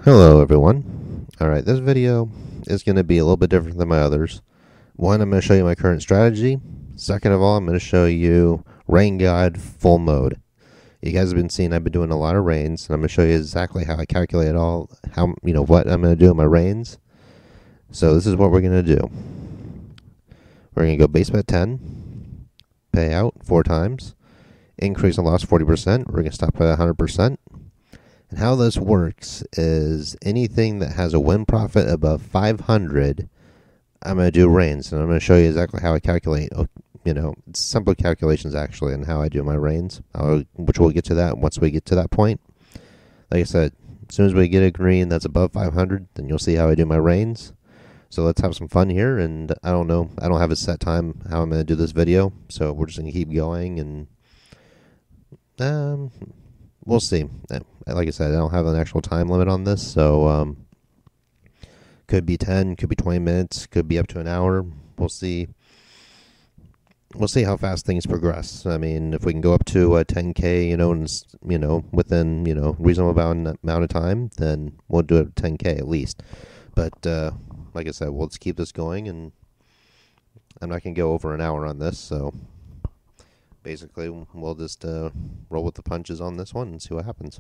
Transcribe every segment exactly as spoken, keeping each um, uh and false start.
Hello everyone. Alright, this video is going to be a little bit different than my others. One, I'm going to show you my current strategy. Second of all, I'm going to show you Rain God full mode. You guys have been seeing I've been doing a lot of rains, and I'm going to show you exactly how I calculate all, how, you know, what I'm going to do in my rains. So this is what we're going to do. We're going to go base bet ten, pay out four times, increase and loss forty percent. We're going to stop at one hundred percent. And how this works is anything that has a win profit above five hundred, I'm going to do rains. And I'm going to show you exactly how I calculate, you know, it's simple calculations actually, and how I do my rains, I'll, which we'll get to that once we get to that point. Like I said, as soon as we get a green that's above five hundred, then you'll see how I do my rains. So let's have some fun here. And I don't know, I don't have a set time how I'm going to do this video. So we're just going to keep going and um, we'll see. Like I said, I don't have an actual time limit on this, so um, could be ten, could be twenty minutes, could be up to an hour. We'll see. We'll see how fast things progress. I mean, if we can go up to uh, ten K, you know, and you know, within you know reasonable amount amount of time, then we'll do it at ten K at least. But uh, like I said, we'll just keep this going, and I'm not gonna go over an hour on this, so basically, we'll just uh, roll with the punches on this one and see what happens.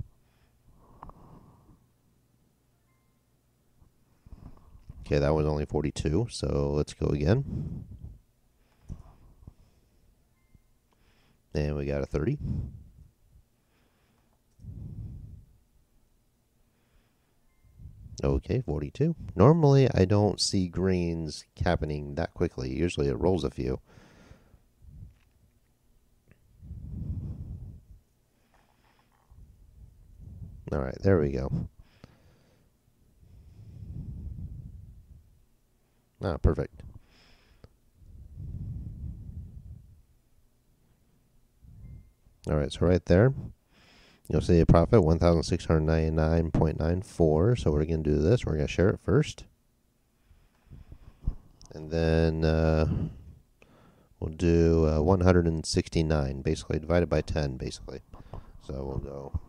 Okay, that was only forty-two, so let's go again. And we got a thirty. Okay, forty-two. Normally, I don't see greens happening that quickly. Usually, it rolls a few. All right, there we go. Ah, perfect. All right, so right there, you'll see a profit, one thousand six hundred ninety-nine point nine four. So we're going to do this. We're going to share it first. And then uh, we'll do uh, one hundred sixty-nine, basically, divided by ten, basically. So we'll go...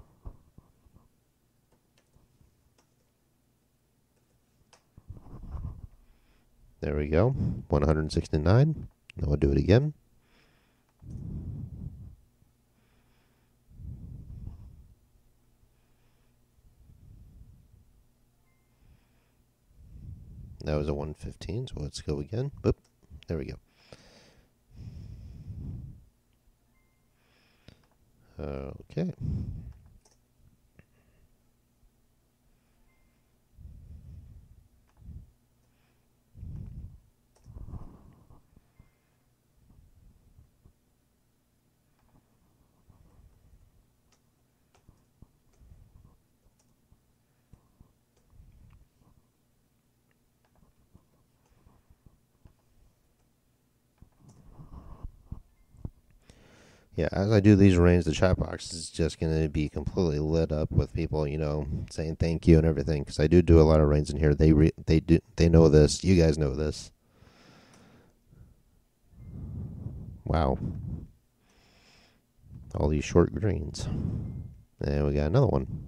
There we go, one hundred sixty-nine. Now we'll do it again. That was a one fifteen, so let's go again. Oop, there we go. Okay. Yeah, as I do these rains, the chat box is just going to be completely lit up with people, you know, saying thank you and everything. Because I do do a lot of rains in here. They re they do they know this. You guys know this. Wow. All these short greens. And we got another one.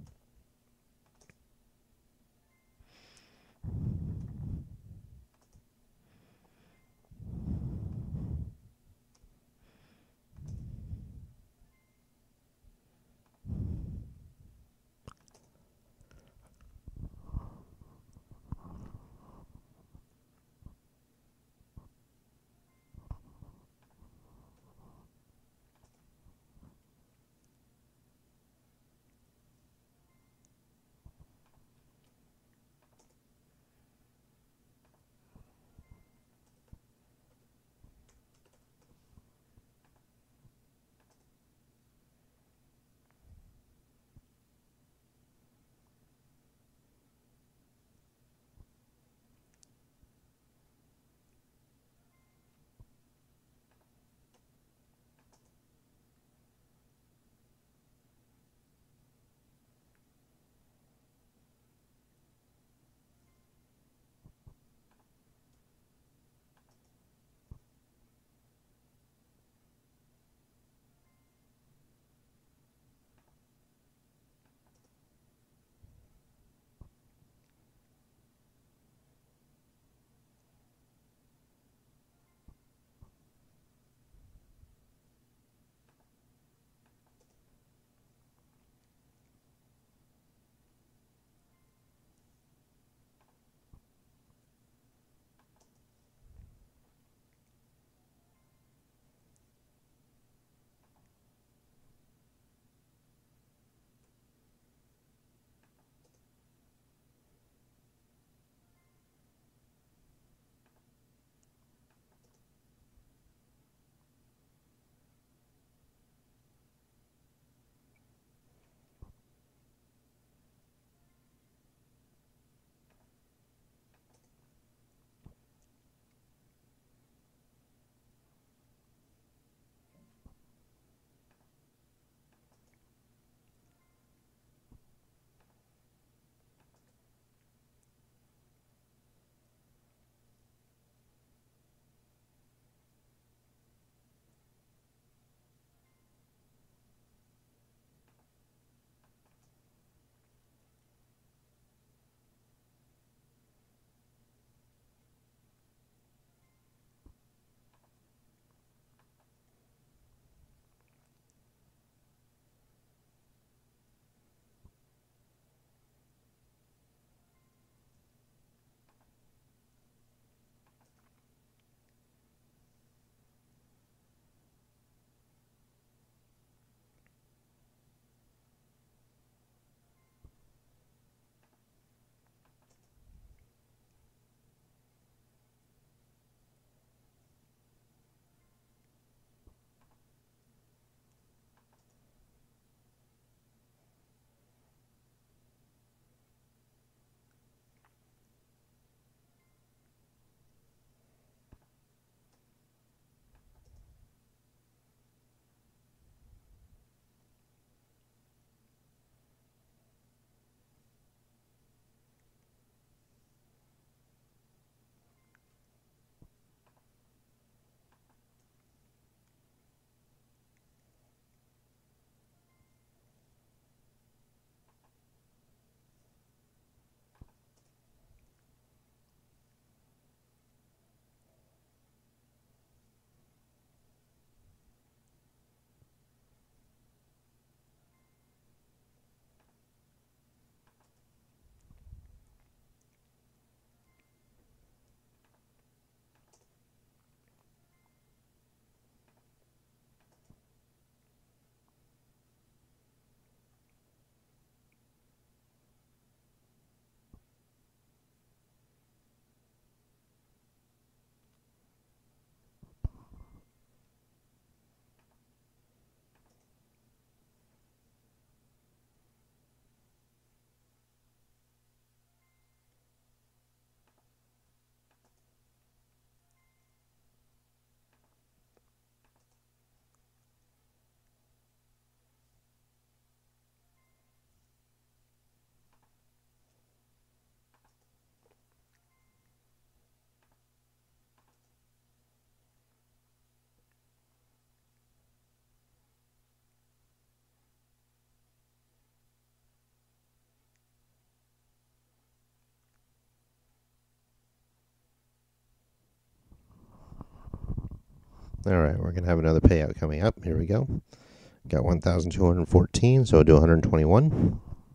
Alright, we're going to have another payout coming up. Here we go. Got one thousand two hundred fourteen, so we'll do one hundred twenty-one.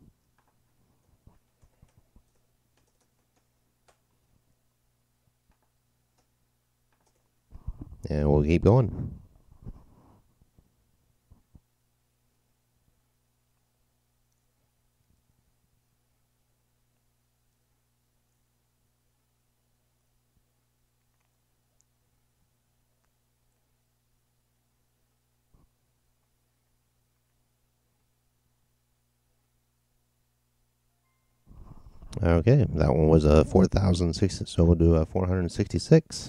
And we'll keep going. Okay, that one was a uh, four thousand sixty, so we'll do a uh, four hundred sixty-six.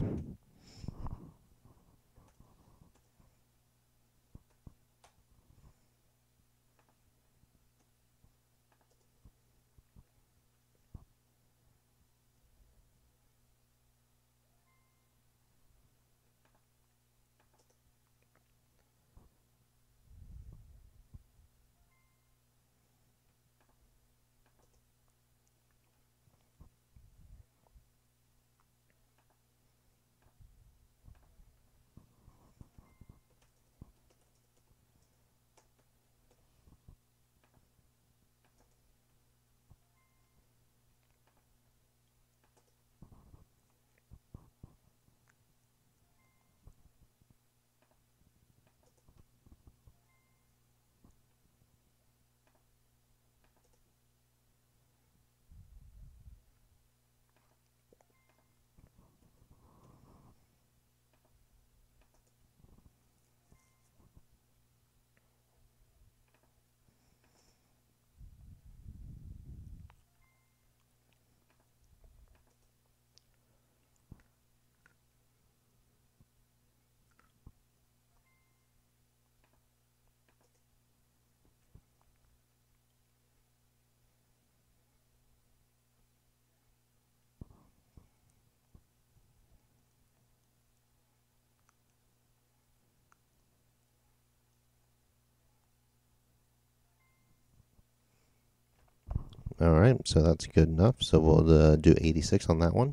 Alright, so that's good enough. So we'll uh, do eighty-six on that one.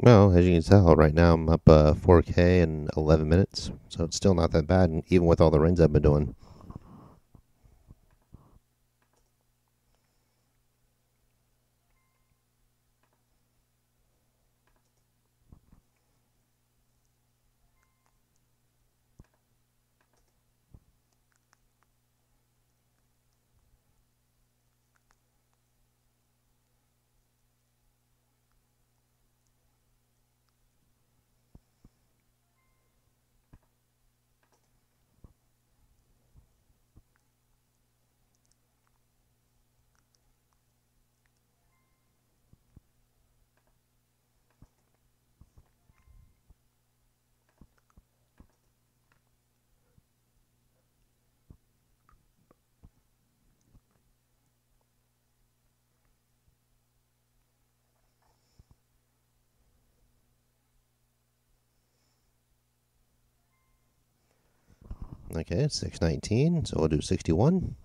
Well, as you can tell, right now I'm up uh, four K in eleven minutes, so it's still not that bad, even with all the runs I've been doing. Okay, it's six nineteen, so we'll do sixty-one.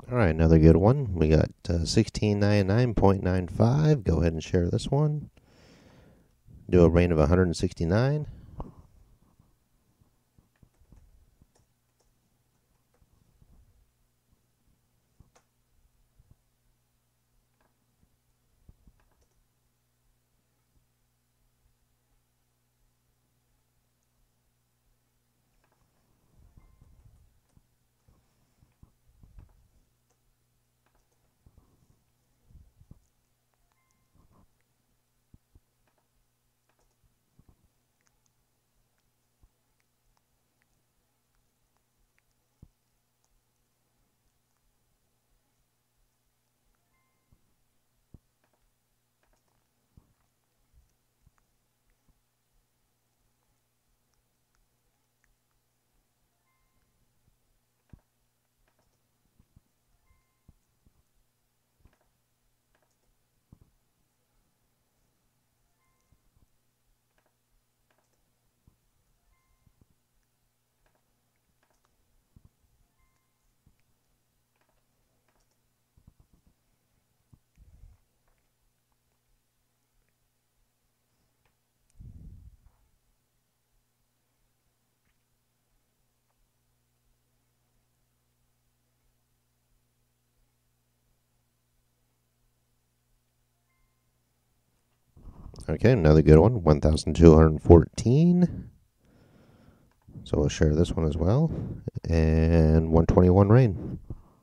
All right, another good one. We got uh, sixteen ninety-nine point nine five. Go ahead and share this one. Do a rain of one hundred sixty-nine. Okay, another good one. one thousand two hundred fourteen. So we'll share this one as well. And one twenty-one rain.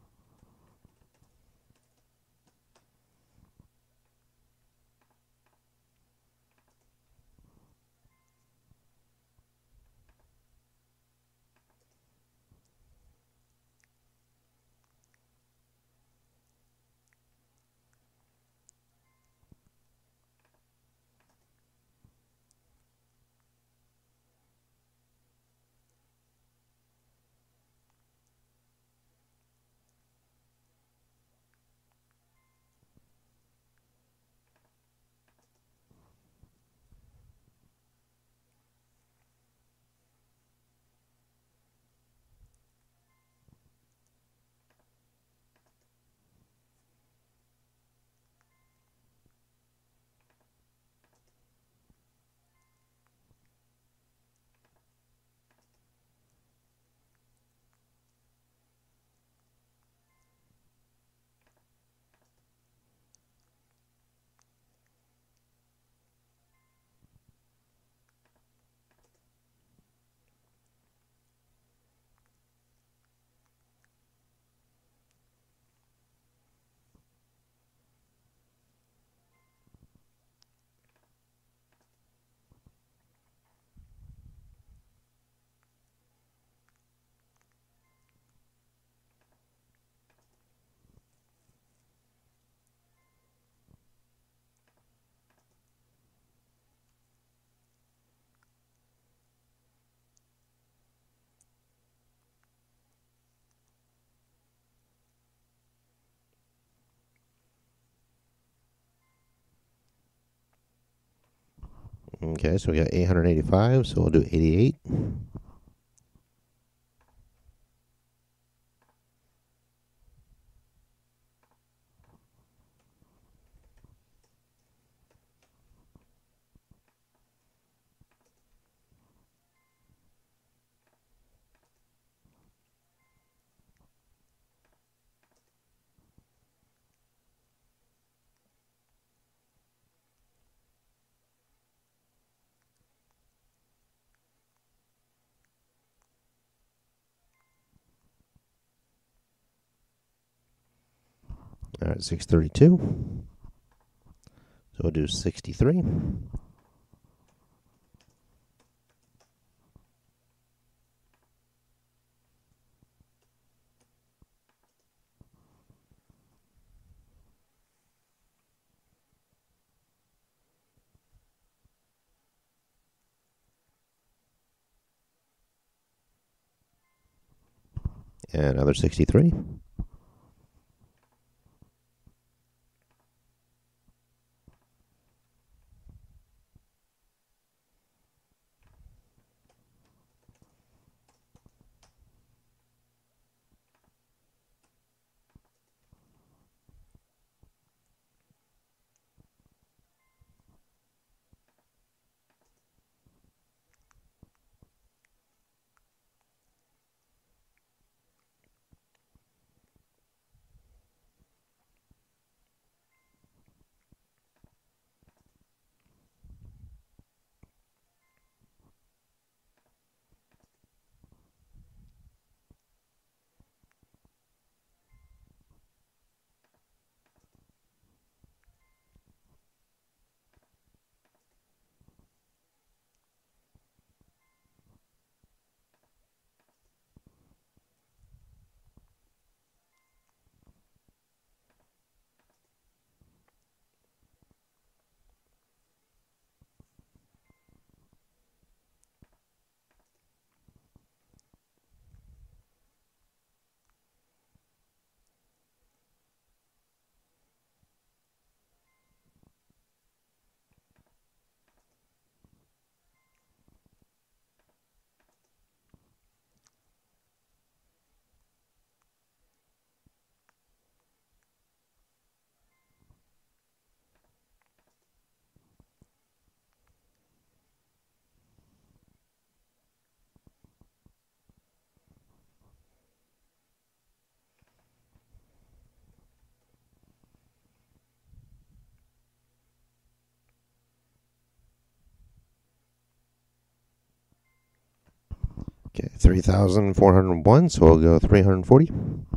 Okay, so we got eight hundred eighty-five, so we'll do eighty-eight. All right, six thirty-two. So we'll do sixty-three. And another sixty-three. Okay, three thousand four hundred one, so we'll go three hundred forty.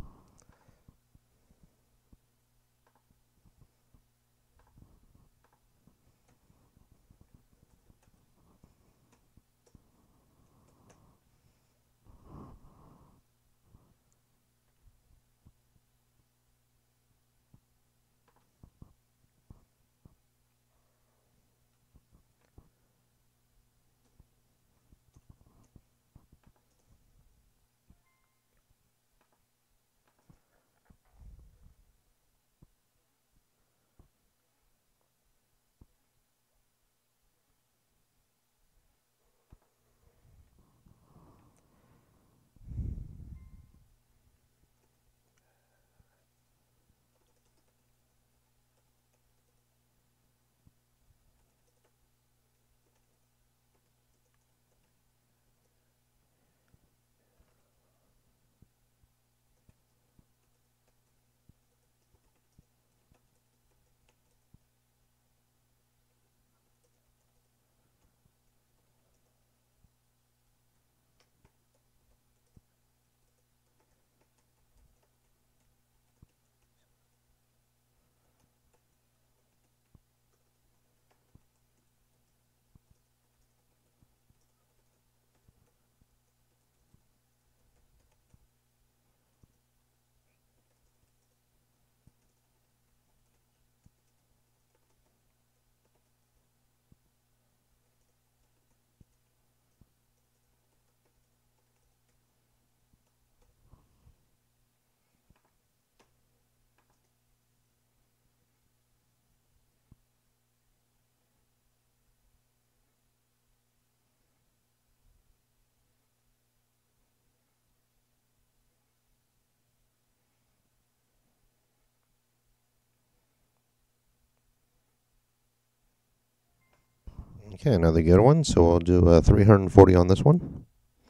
Okay, another good one. So we'll do uh, three hundred forty on this one.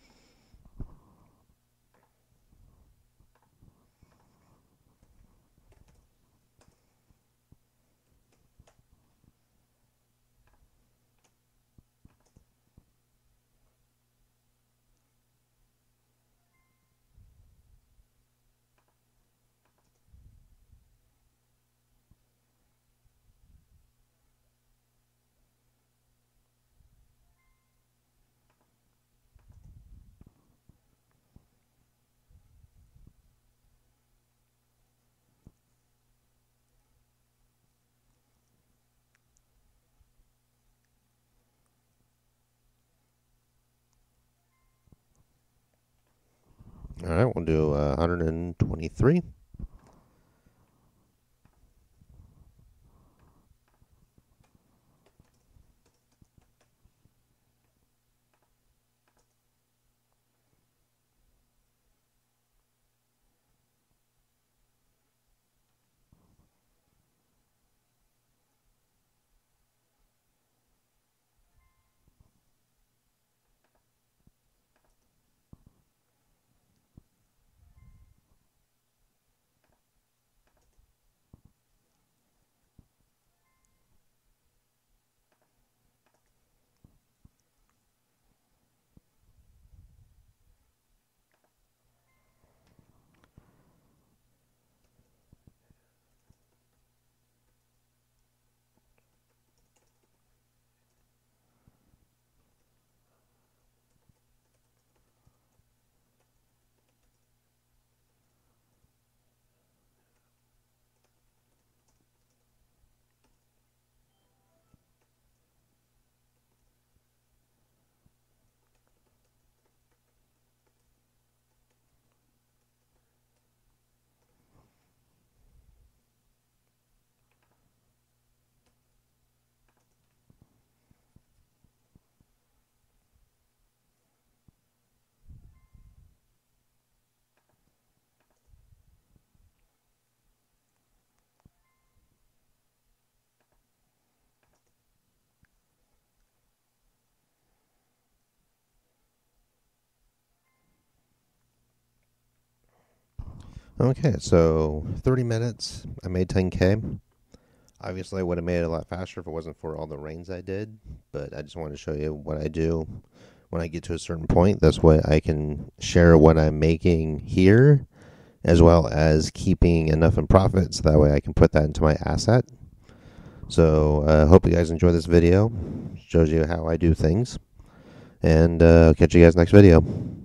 All right, we'll do uh, one hundred twenty-three. Okay, so thirty minutes. I made ten K. Obviously, I would have made it a lot faster if it wasn't for all the rains I did, but I just wanted to show you what I do when I get to a certain point. This way I can share what I'm making here, as well as keeping enough in profit, so that way I can put that into my asset. So I uh, hope you guys enjoy this video. Shows you how I do things. And uh, I'll catch you guys next video.